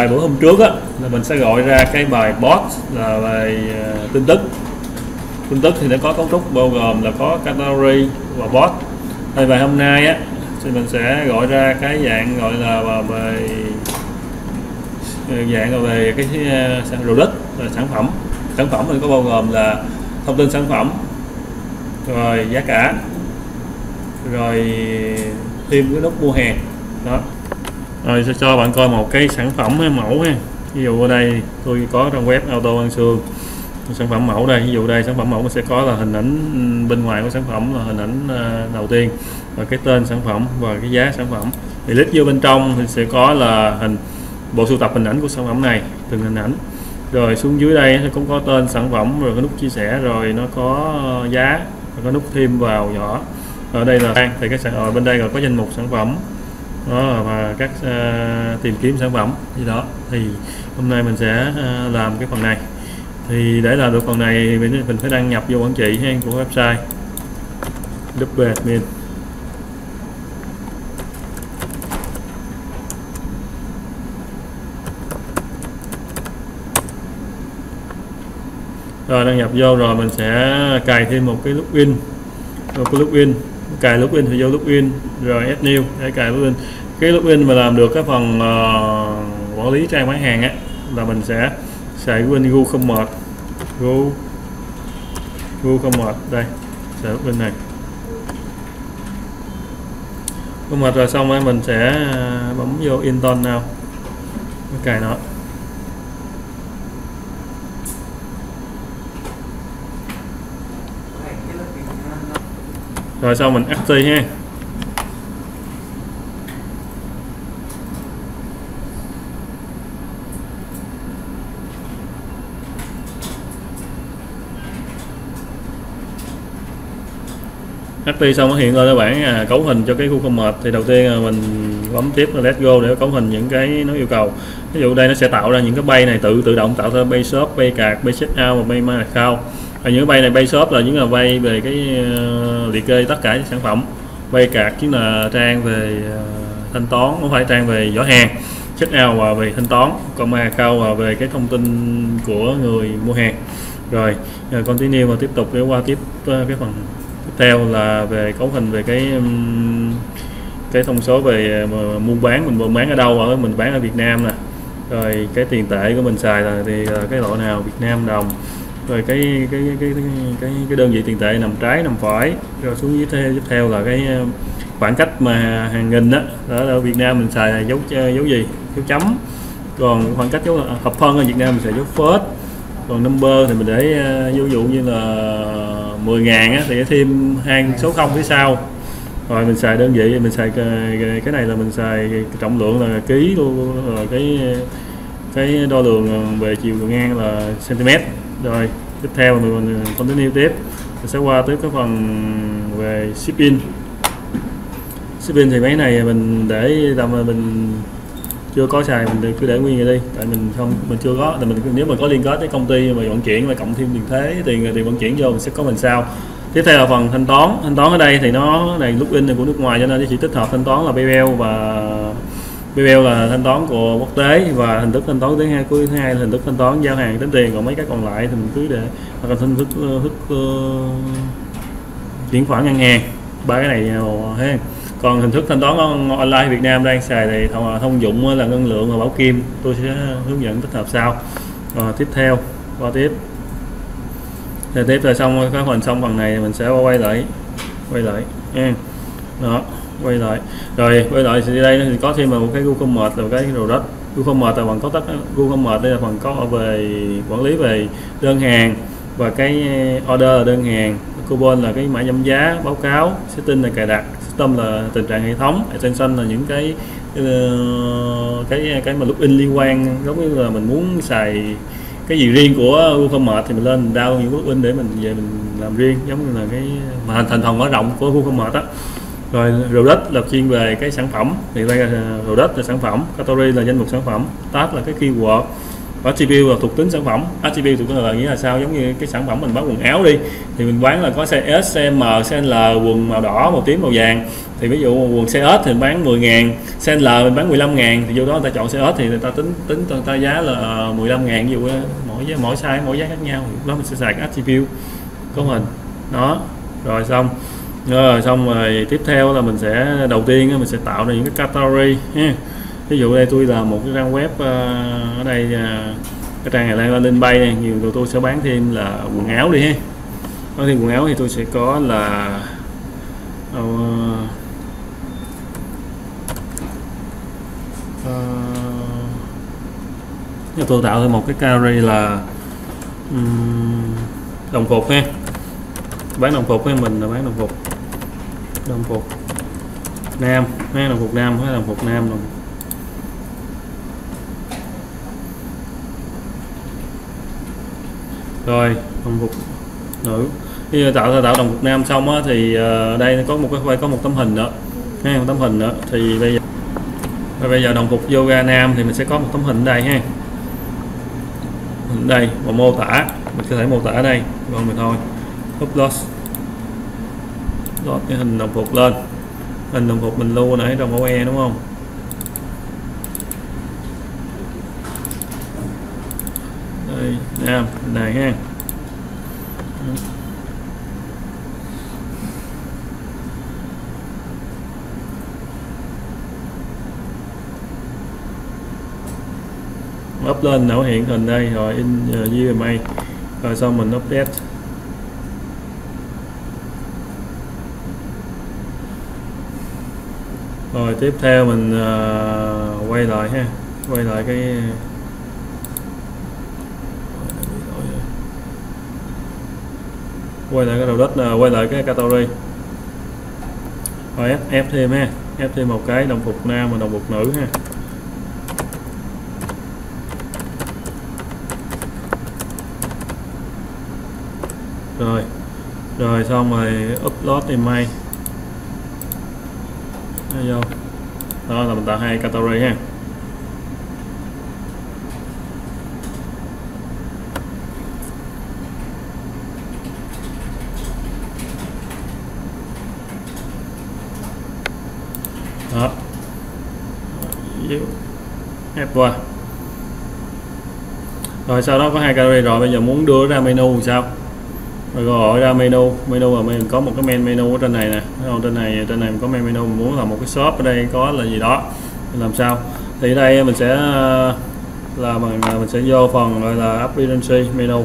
bài bữa hôm trước á là mình sẽ gọi ra cái bài bot là bài tin tức. Tin tức thì nó có cấu trúc bao gồm là có category và bot. Thì bài hôm nay á thì mình sẽ gọi ra cái dạng gọi là về dạng về cái product là sản phẩm. Sản phẩm thì có bao gồm là thông tin sản phẩm, rồi giá cả, rồi thêm cái nút mua hàng đó. Rồi sẽ cho bạn coi một cái sản phẩm mẫu ha. Ví dụ ở đây tôi có trong web Auto Văn Xương sản phẩm mẫu đây. Ví dụ đây sản phẩm mẫu sẽ có là hình ảnh bên ngoài của sản phẩm là hình ảnh đầu tiên, và cái tên sản phẩm và cái giá sản phẩm. Thì click vô bên trong thì sẽ có là bộ sưu tập hình ảnh của sản phẩm này, từng hình ảnh. Rồi xuống dưới đây cũng có tên sản phẩm, rồi có nút chia sẻ, rồi nó có giá, rồi có nút thêm vào nhỏ. Ở đây là thì cái ở bên đây là có danh mục sản phẩm đó, và các tìm kiếm sản phẩm gì đó. Thì hôm nay mình sẽ làm cái phần này. Thì để làm được phần này mình phải đăng nhập vô quản trị của website admin. Rồi đăng nhập vô rồi mình sẽ cài thêm một cái login, cài login thì vô login, rồi add new để cài login. Cái login mà làm được cái phần quản lý trang bán hàng á là mình sẽ xài Google Commerce, Google Commerce đây, xài login này. Commerce rồi xong rồi mình sẽ bấm vô install now, cài nó. Rồi sau mình active ha. Active xong nó hiện lên các bạn cấu hình cho cái Google Commerce. Thì đầu tiên là mình bấm tiếp là Let's Go để cấu hình những cái nó yêu cầu. Ví dụ đây nó sẽ tạo ra những cái bay này tự động tạo ra bay shop, bay card, bay checkout và bay my account. Những cái bay này bay shop là những là bay về cái liệt kê tất cả những sản phẩm. Bay card chính là trang về thanh toán, không phải trang về giỏ hàng. Checkout và về thanh toán, còn my account và về cái thông tin của người mua hàng. Rồi continue và tiếp tục để qua tiếp cái phần tiếp theo là về cấu hình về cái thông số về mua bán, mình buôn bán ở đâu, mình bán ở Việt Nam nè. Rồi cái tiền tệ của mình xài là thì cái loại nào, Việt Nam đồng. Rồi cái đơn vị tiền tệ nằm trái nằm phải. Rồi xuống dưới tiếp theo là cái khoảng cách mà hàng nghìn đó, ở Việt Nam mình xài là dấu gì, dấu chấm. Còn khoảng cách dấu hợp phân ở Việt Nam mình xài dấu phết. Còn number thì mình để ví dụ như là 10.000 á, thì thêm 2 số 0 phía sau. Rồi mình xài đơn vị, mình xài cái này là mình xài trọng lượng là ký luôn, rồi cái đo lường về chiều ngang là cm. Rồi tiếp theo mình continue tiếp, mình sẽ qua tới cái phần về shipping. Shipping thì mấy này mình để tầm là mình chưa có xài, mình cứ để nguyên vậy đi, tại mình chưa có. Tại mình nếu mà có liên kết với công ty mà vận chuyển mà cộng thêm tiền thế, tiền vận chuyển vô mình sẽ có mình sau. Tiếp theo là phần thanh toán ở đây thì nó này login này của nước ngoài, cho nên chỉ tích hợp thanh toán là PayPal, và PayPal là thanh toán của quốc tế, và hình thức thanh toán thứ hai là hình thức thanh toán giao hàng tính tiền. Còn mấy cái còn lại thì mình cứ để hoặc là hình thức chuyển khoản ngân hàng, ba cái này ha. Còn hình thức thanh toán online Việt Nam đang xài thì thông dụng là ngân lượng và bảo kim, tôi sẽ hướng dẫn tích hợp sau. Tiếp theo qua tiếp rồi xong cái phần xong phần này mình sẽ quay lại nha. Đó, quay lại thì đây thì có thêm một cái Google Commerce là cái product. Google Commerce là phần có tất Google Commerce đây là phần có về quản lý về đơn hàng, và cái order là đơn hàng, coupon là cái mã giảm giá, báo cáo, setting là cài đặt, system là tình trạng hệ thống, extension là những cái mà login liên quan, giống như là mình muốn xài cái gì riêng của Google Commerce thì mình lên mình download những login để mình về mình làm riêng, giống như là cái mà thành phần mở rộng của Google Commerce đó. Rồi product là chuyên về cái sản phẩm, thì đây là product là sản phẩm, category là danh mục sản phẩm, tag là cái keyword, Attribute là thuộc tính sản phẩm. Attribute thuộc tính là nghĩa là sao, giống như cái sản phẩm mình bán quần áo đi thì mình bán là có size S, size M, size L, quần màu đỏ, màu tím, màu vàng. Thì ví dụ quần size S thì mình bán 10.000, size L mình bán 15.000, thì vô đó người ta chọn size S thì người ta tính người ta giá là 15.000, ví dụ mỗi size mỗi giá khác nhau, thì đó mình sẽ xài cái attribute của mình đó. Rồi xong rồi tiếp theo là mình sẽ đầu tiên mình sẽ tạo ra những cái category ha. Ví dụ đây tôi là một cái trang web ở đây cái trang này đang landing page này, nhiều tụi tôi sẽ bán thêm là quần áo đi ha. Bán thêm quần áo thì tôi sẽ có là tôi tạo thêm một cái category là đồng phục ha, bán đồng phục với mình là bán đồng phục nam ha, đồng phục nam hay đồng phục nam rồi đồng phục nữ. Khi tạo đồng phục nam xong á, thì đây có một tấm hình nữa ha, một tấm hình nữa. Thì bây giờ đồng phục yoga nam thì mình sẽ có một tấm hình ở đây ha, hình đây và mô tả, mình có thể mô tả ở đây rồi mình thôi upload cái hình đồng phục lên. Hình đồng phục mình lưu nãy trong mẫu E đúng không, đây nam này ha. Up lên nó hiện hình đây rồi in UMA, rồi xong mình update. Rồi tiếp theo mình quay lại ha, quay lại cái đầu đất, quay lại cái category rồi ép thêm ha, ép thêm một cái đồng phục nam và đồng phục nữ ha. Rồi xong rồi upload email vô. Đó là mình tạo hai category ha. Đó, ép qua. Rồi sau đó có hai category rồi, bây giờ muốn đưa ra menu thì sao? Rồi gọi ra menu là mình có một cái main menu ở trên này nè, trên này mình có main menu, mình muốn là một cái shop ở đây có là gì đó mình làm sao. Thì ở đây mình sẽ mình sẽ vô phần gọi là appearance menu,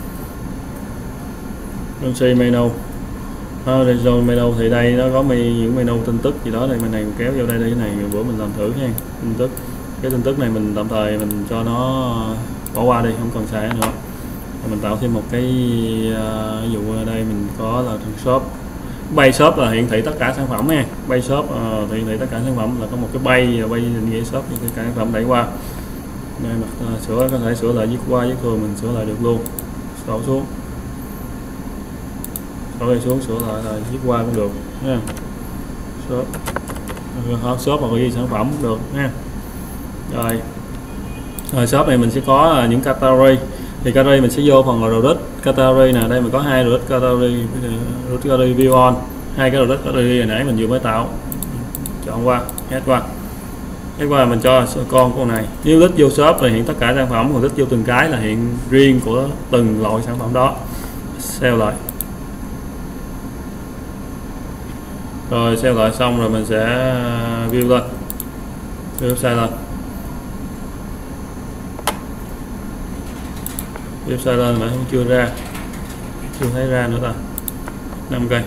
menu thì đây nó có những menu tin tức gì đó, đây mình này kéo vô đây, cái này bữa mình làm thử ha. Tin tức, cái tin tức này mình tạm thời mình cho nó bỏ qua đi, không cần xài nữa. Mình tạo thêm một cái ví dụ ở đây mình có là shop, bay shop là hiển thị tất cả sản phẩm nha. Bay shop thì hiển thị tất cả sản phẩm, là có một cái bay định nghĩa shop thì tất cả sản phẩm đẩy qua đây. Sửa có thể sửa lại viết qua viết thường, mình sửa lại được luôn. Scroll xuống, sửa lại là viết qua cũng được nha. Shop hoặc ghi sản phẩm cũng được nha. Rồi shop này mình sẽ có những category. Thì category mình sẽ vô phần root category nè, đây mình có hai root category view on, hai cái root category hồi nãy mình vừa mới tạo. Chọn qua, add qua mình cho con này. Nếu list vô shop là hiện tất cả sản phẩm, còn list vô từng cái là hiện riêng của từng loại sản phẩm đó. Save lại. Rồi save lại xong rồi mình sẽ view lên, view website lên. Website lên mà chưa thấy ra nữa ta. 5 cây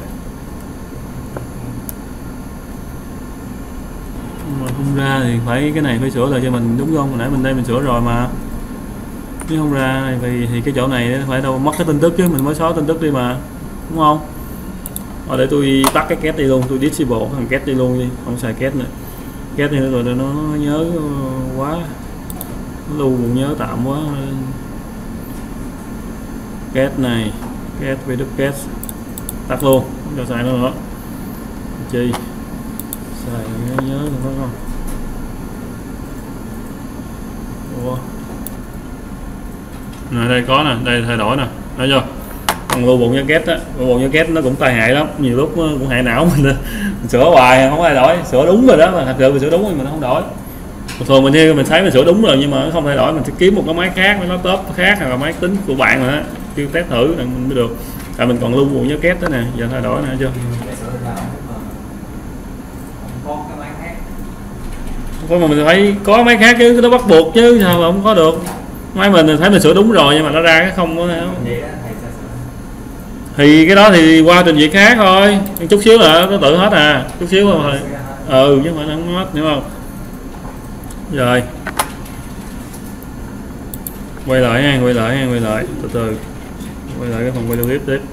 mà không ra thì phải cái này phải sửa lại cho mình, đúng không? Hồi nãy mình sửa rồi mà, nếu không ra thì cái chỗ này phải đâu mất cái tin tức chứ, mình mới xóa tin tức đi mà, đúng không? Để tôi tắt cái kết đi luôn, tôi disable thằng kết đi luôn đi, không xài kết nữa. Kết đi nữa rồi nó nhớ quá, nó lưu cũng nhớ tạm quá. Kết này, kết với đức kết tắt luôn, không cho xài nữa chi xài nhớ được, phải không? Ủa Đây có nè, đây thay đổi nè, thấy chưa? Còn lưu bụng jacket á, lưu bụng jacket nó cũng tai hại lắm, nhiều lúc cũng hại não mình, mình sửa hoài không thay đổi, sửa đúng rồi đó, mà thật sự mình sửa đúng rồi mình không đổi. Thường mình thấy mình sửa đúng rồi nhưng mà nó không thay đổi, mình sẽ kiếm một cái máy khác, cái laptop khác hoặc là máy tính của bạn mà kêu test thử mình mới được. Tại mình còn lưu bụng jacket đó nè, giờ thay đổi nè, chưa? Không, mà mình thấy có máy khác chứ, nó bắt buộc chứ sao mà không có được. Máy mình thấy mình sửa đúng rồi nhưng mà nó ra cái không có. Thì cái đó thì qua trình duyệt khác thôi, chút xíu là nó tự hết à, chút xíu rồi. Chứ mà nó không hết, hiểu không? Rồi quay lại ha, quay lại từ từ, quay lại cái phần quay clip tiếp.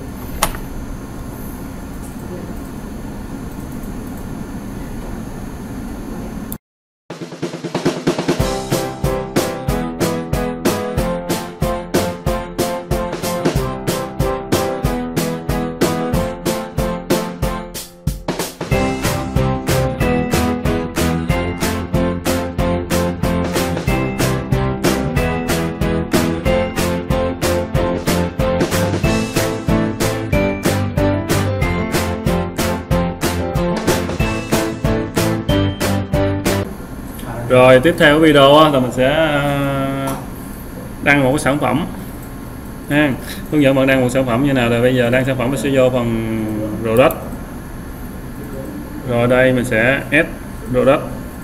Rồi tiếp theo cái video là mình sẽ đăng một cái sản phẩm ha, hướng dẫn bạn đăng một sản phẩm như nào. Rồi bây giờ đăng sản phẩm mình sẽ vô phần product, rồi đây mình sẽ add product.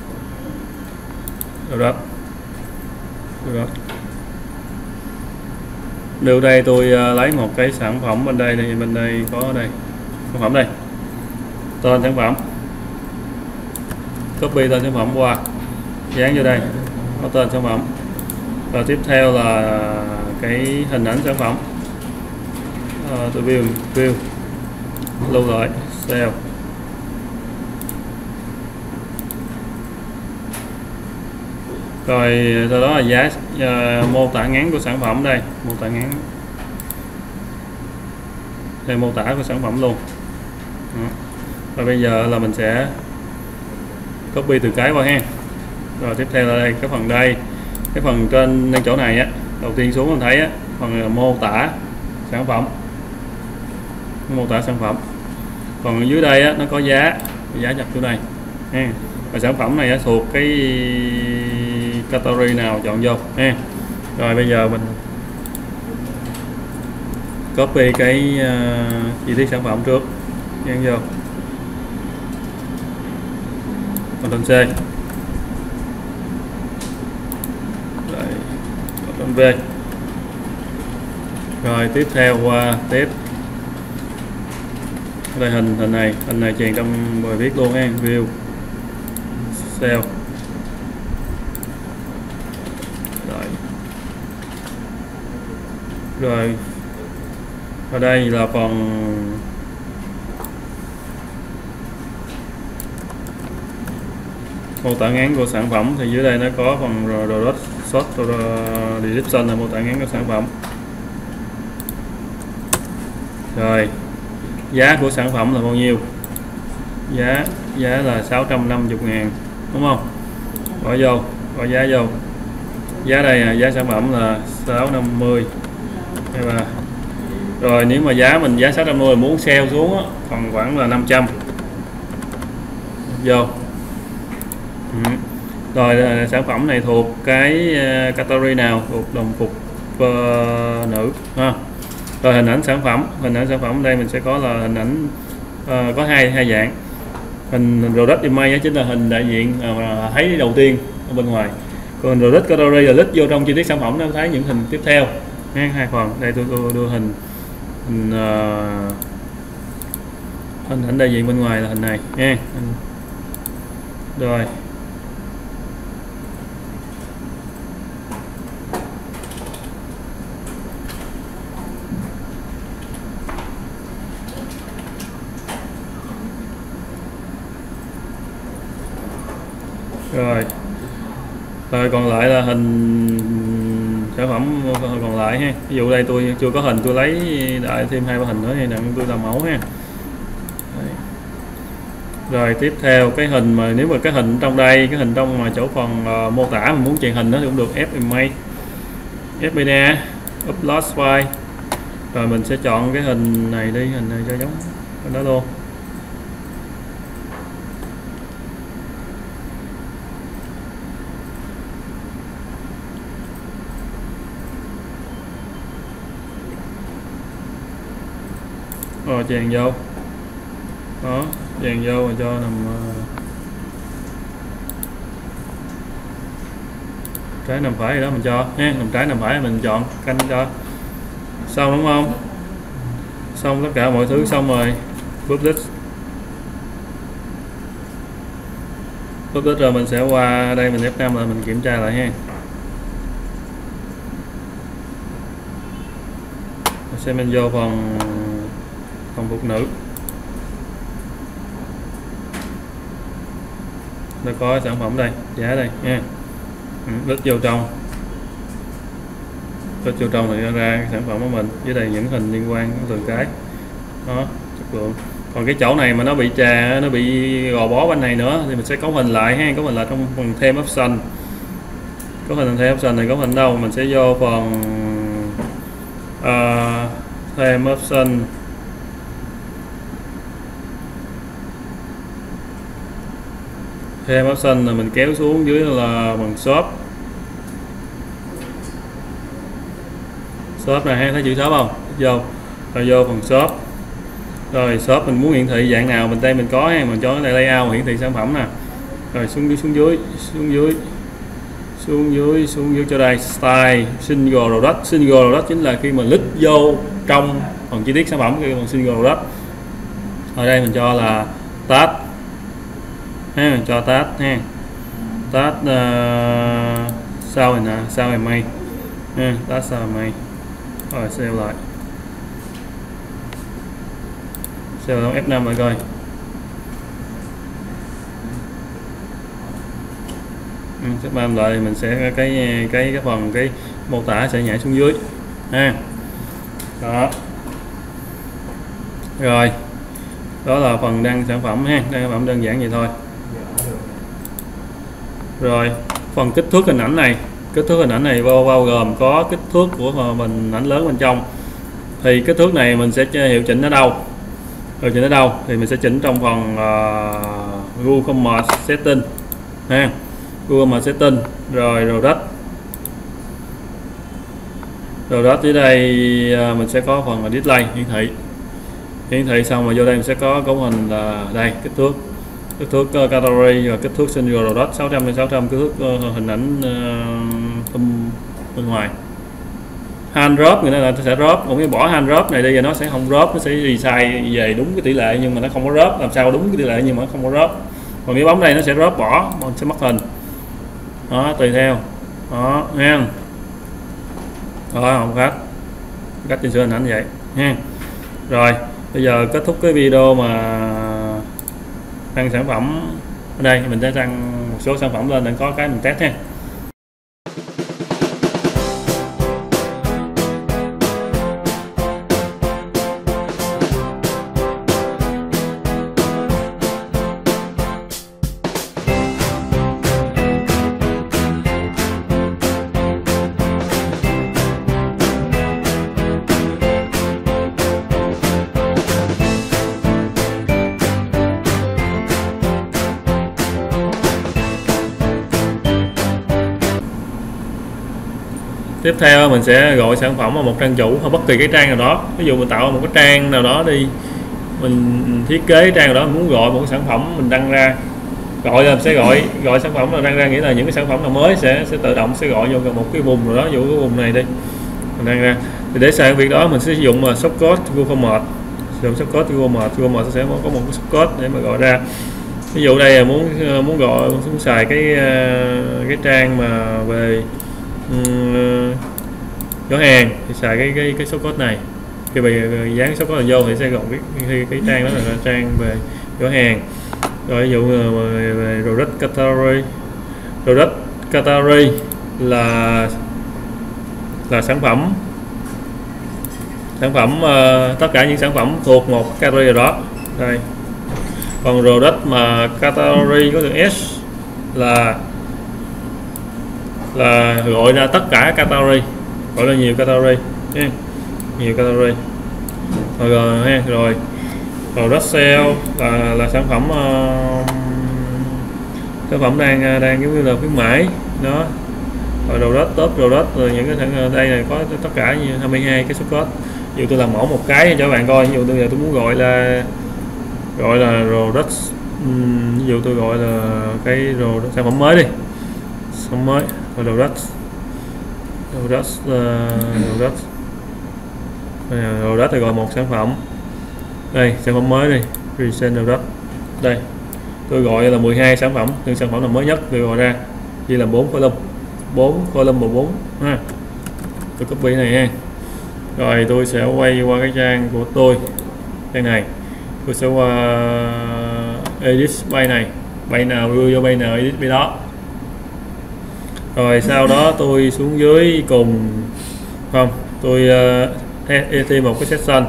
Điều đây tôi lấy một cái sản phẩm bên đây, thì bên đây có đây sản phẩm đây, tên sản phẩm, copy tên sản phẩm qua dán vô đây, có tên sản phẩm. Và tiếp theo là cái hình ảnh sản phẩm, tôi view lưu lại, save. Rồi sau đó là giá, mô tả ngắn của sản phẩm đây, mô tả ngắn đây, mô tả của sản phẩm luôn. Và bây giờ là mình sẽ copy từ cái qua ha. Rồi tiếp theo là đây, cái phần đây, cái phần trên chỗ này á, đầu tiên xuống mình thấy á, phần mô tả sản phẩm, còn ở dưới đây á, nó có giá nhập chỗ này ha. Và sản phẩm này á, thuộc cái category nào chọn vô ha. Rồi bây giờ mình copy cái chi tiết sản phẩm trước, dán vô, Ctrl C, V. Rồi tiếp theo qua tiếp đây, hình này chèn trong bài viết luôn ha, view, save. Rồi ở đây là phần mô tả ngắn của sản phẩm, thì dưới đây nó có phần product short description là mô tả ngắn của sản phẩm. Rồi giá của sản phẩm là bao nhiêu, giá là 650.000 đúng không? Bỏ vô, bỏ giá vô, giá đây giá sản phẩm là 650. Rồi nếu mà giá 650 muốn sale xuống á, còn khoảng là 500 vô. Rồi sản phẩm này thuộc cái category nào, thuộc đồng phục nữ ha. Rồi hình ảnh sản phẩm đây mình sẽ có là hình ảnh có hai dạng. Hình product image chính là hình đại diện thấy đầu tiên ở bên ngoài, còn product category là lít vô trong chi tiết sản phẩm nó thấy những hình tiếp theo ha. Hai phần đây tôi đưa hình ảnh đại diện bên ngoài là hình này nha. Rồi rồi còn lại là hình sản phẩm còn lại ha. Ví dụ đây tôi chưa có hình, tôi lấy đại thêm 2-3 hình nữa thì tôi làm mẫu ha. Đấy. Rồi tiếp theo cái hình mà nếu mà cái hình trong đây, cái hình trong mà chỗ phần mô tả mình muốn chèn hình đó thì cũng được, F image, upload file. Rồi mình sẽ chọn cái hình này đi, hình này cho giống cái đó luôn. Rồi chèn vô đó, chèn vô và cho nằm trái nằm phải gì đó mình cho ha, nằm trái nằm phải mình chọn canh cho xong, đúng không? Xong tất cả mọi thứ xong rồi, publish rồi mình sẽ qua đây, mình F5 rồi mình kiểm tra lại ha. Sẽ mình vô phần phục nữ, nó có sản phẩm đây, giá đây nha. Lít vô trong thì nó ra cái sản phẩm của mình, dưới đây những hình liên quan từng cái đó, chất lượng. Còn cái chỗ này mà nó bị trà, nó bị gò bó bên này nữa thì mình sẽ cấu hình lại ha, cấu hình lại trong phần thêm option. Cấu hình thêm option này, cấu hình đâu mình sẽ vô phần thêm option, thêm option là mình kéo xuống dưới là bằng shop này, thấy chữ shop không? Vô rồi vô phần shop, rồi shop mình muốn hiển thị dạng nào mình đây mình có ha, mình cho cái này layout hiển thị sản phẩm nè, rồi xuống dưới cho đây style single product chính là khi mà lít vô trong phần chi tiết sản phẩm, cái phần single product. Ở đây mình cho là tag ha, mình cho tag ha, tag sau này nè, sau này may ha, tag sau này may. Rồi save lại, save lại F5 lại coi. F5 lại mình sẽ cái phần cái mô tả sẽ nhảy xuống dưới ha. Đó. Rồi. Đó là phần đăng sản phẩm ha, đăng sản phẩm đơn giản vậy thôi. Rồi, phần kích thước hình ảnh này, bao gồm có kích thước của mình ảnh lớn bên trong. Thì kích thước này mình sẽ hiệu chỉnh ở đâu? Thì mình sẽ chỉnh trong phần Google Commerce Setting ha. Google Commerce Setting, rồi product dưới đây mình sẽ có phần display hiển thị xong rồi vô đây mình sẽ có cấu hình là đây, kích thước category và kích thước single product 600 x 600, kích thước hình ảnh bên ngoài. Hand drop người ta là sẽ drop, còn cái bỏ hand drop này đây giờ nó sẽ không drop, nó sẽ resize về đúng cái tỷ lệ nhưng mà nó không có drop, làm sao đúng cái tỷ lệ nhưng mà nó không có drop. Còn cái bóng đây nó sẽ drop bỏ, mình sẽ mất hình đó, tùy theo đó nha. Rồi không cách chỉnh sửa hình ảnh vậy ha. Rồi bây giờ kết thúc cái video mà đăng sản phẩm ở đây, mình sẽ đăng một số sản phẩm lên để có cái mình test ha. Tiếp theo mình sẽ gọi sản phẩm vào một trang chủ hoặc bất kỳ cái trang nào đó. Ví dụ mình tạo một cái trang nào đó đi, mình thiết kế trang nào đó, mình muốn gọi một cái sản phẩm mình đăng ra, sẽ gọi sản phẩm là đăng ra, nghĩa là những cái sản phẩm nào mới sẽ tự động sẽ gọi vô một cái vùng nào đó, ví dụ cái vùng này đi mình đăng ra. Thì để sang việc đó mình sẽ sử dụng là shortcode Google Commerce, sử dụng shortcode Google Commerce sẽ có một cái shortcode để mà gọi ra. Ví dụ đây là muốn gọi, muốn xài cái trang mà về giỏ hàng thì xài cái số code này. Khi bây giờ dán số code vô thì sẽ gọi cái trang đó là trang về giỏ hàng. Rồi ví dụ về product category là sản phẩm tất cả những sản phẩm thuộc một category đó đây. Còn product mà category có từ S là gọi ra tất cả category, gọi là nhiều category nha, nhiều category rồi ha. Rồi Russell là sản phẩm đang giống như là khuyến mãi đó. Rồi product, top product, rồi những cái thằng đây này có tất cả như 22 cái số code. Ví dụ tôi làm mẫu một cái cho các bạn coi. Ví dụ tôi muốn gọi là product, ví dụ tôi gọi là cái sản phẩm mới đi, sản phẩm mới rồi product thì gọi một sản phẩm. Đây sản phẩm mới đi, recent product. Đây tôi gọi là 12 sản phẩm, từng sản phẩm là mới nhất tôi gọi ra, chỉ là 4 column 4 ha. Tôi copy này ha. Rồi tôi sẽ quay qua cái trang của tôi, trang này tôi sẽ qua edit bay này, bay nào đưa vô bay nào edit bay đó. Rồi sau đó tôi xuống dưới cùng không, tôi thêm một cái section,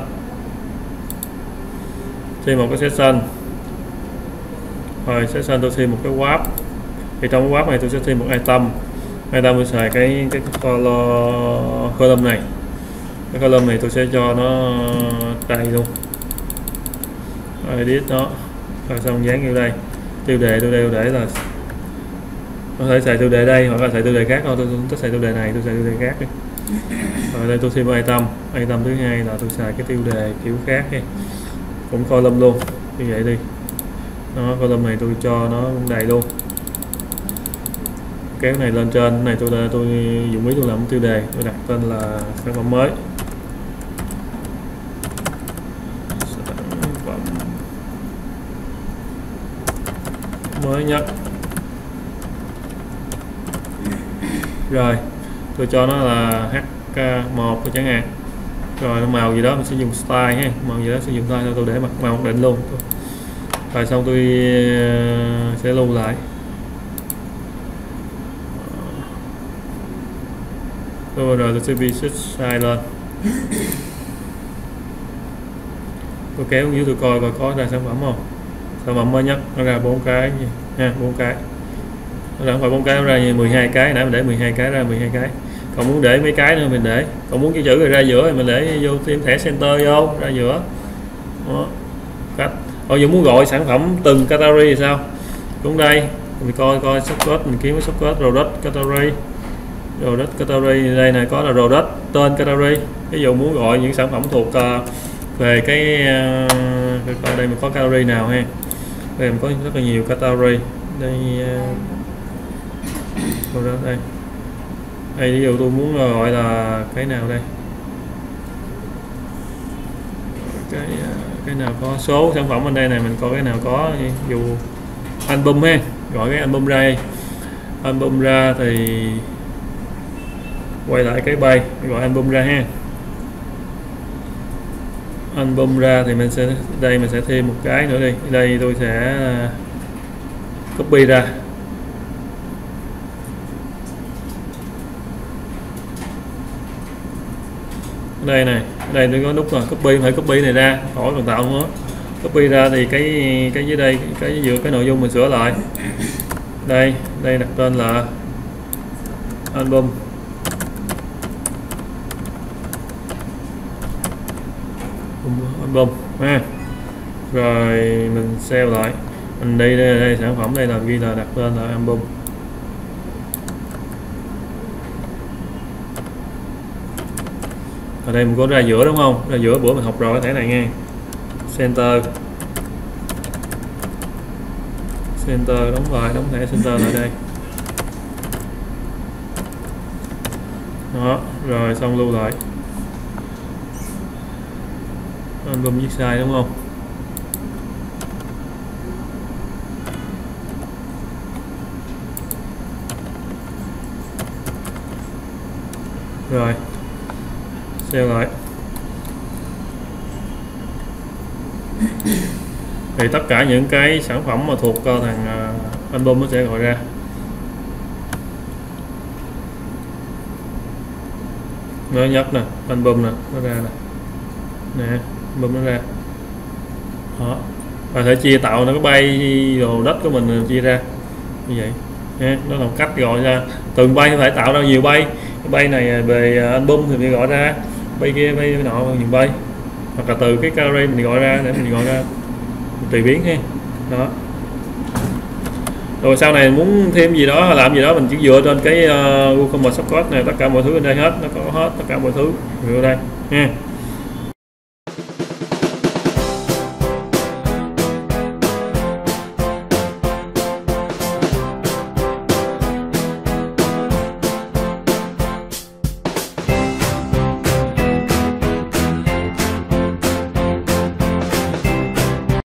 rồi section tôi thêm một cái warp. Thì trong cái warp này tôi sẽ thêm một item tôi xài cái column này. Cái column này tôi sẽ cho nó đầy luôn, edit nó, rồi xong dán vô đây. Tiêu đề tôi đều để là có thể xài tiêu đề đây hoặc là xài tiêu đề khác thôi. Tôi thích xài tiêu đề này, tôi xài tiêu đề khác đi. Rồi đây tôi thêm item thứ hai là tôi xài cái tiêu đề kiểu khác đi, cũng column luôn như vậy đi đó. Column này tôi cho nó đầy luôn, kéo này lên trên. Cái này tôi dùng ý tôi làm tiêu đề, tôi đặt tên là sản phẩm mới, mới nhất. Rồi tôi cho nó là HK1 chẳng hạn. Rồi màu gì đó mình sẽ dùng style ha, màu gì đó sử dụng style, tôi để mặt màu mặc định luôn. Rồi xong tôi sẽ lưu lại. Rồi tôi sẽ visit size lên. Tôi kéo dưới tôi coi có ra sản phẩm không. Sản phẩm mới nhất nó ra 4 cái nha, 4 cái. Nó không phải 4 cái, nó ra như 12 cái, nãy mình để 12 cái ra 12 cái. Còn muốn để mấy cái nữa mình để, còn muốn cái chữ rồi ra giữa thì mình để vô thêm thẻ center vô ra giữa. Đó. Cách. Giờ muốn gọi sản phẩm từng category thì sao? Cũng đây, mình coi shortcut, mình kiếm cái shortcut product category đây này, có là product tên category. Ví dụ muốn gọi những sản phẩm thuộc về cái coi đây mình có category nào ha. Đây mình có rất là nhiều category. Đây product đây. Đây ví dụ tôi muốn gọi là cái nào đây? Cái nào có số sản phẩm bên đây này, mình coi cái nào có, ví dụ album ha, gọi cái album ra. Album ra thì quay lại cái bay gọi album ra ha. Album ra thì mình sẽ thêm một cái nữa đi. Đây tôi sẽ copy ra. Đây này, đây tôi có nút là copy, phải copy này ra, khỏi còn tạo nữa. Copy ra thì cái dưới đây, cái giữa cái nội dung mình sửa lại. Đây đặt tên là album. Album ha. Rồi mình save lại. Mình đi đây sản phẩm đây là ghi là đặt tên là album. Ở đây mình có ra giữa đúng không? Ra giữa bữa mình học rồi cái thẻ này nghe. Center đóng lại, đóng thẻ center lại đây. Đó, rồi xong lưu lại. Album viết sai đúng không? Rồi save lại. Thì tất cả những cái sản phẩm mà thuộc thằng album nó sẽ gọi ra. Mới nhất nè, album nè, nó ra nè, album nó ra. Đó. Và thể chia tạo nó cái bay đồ đất của mình chia ra như vậy. Nó là một cách gọi ra từng bay có thể tạo ra nhiều bay. Cái bay này về album thì mình gọi ra, bay kia bay nọ những bay, hoặc là từ cái gallery mình gọi ra để mình gọi ra tùy biến ha. Đó. Rồi sau này muốn thêm gì đó làm gì đó mình chỉ dựa trên cái WooCommerce Shopcode này, tất cả mọi thứ ở đây hết, nó có hết tất cả mọi thứ ở đây nha.